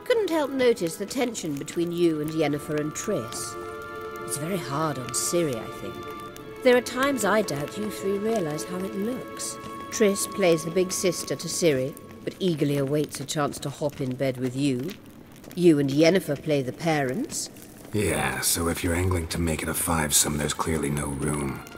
Couldn't help notice the tension between you and Yennefer and Triss. It's very hard on Ciri, I think. There are times I doubt you three realize how it looks. Triss plays the big sister to Ciri, but eagerly awaits a chance to hop in bed with you. You and Yennefer play the parents. Yeah, so if you're angling to make it a fivesome, there's clearly no room.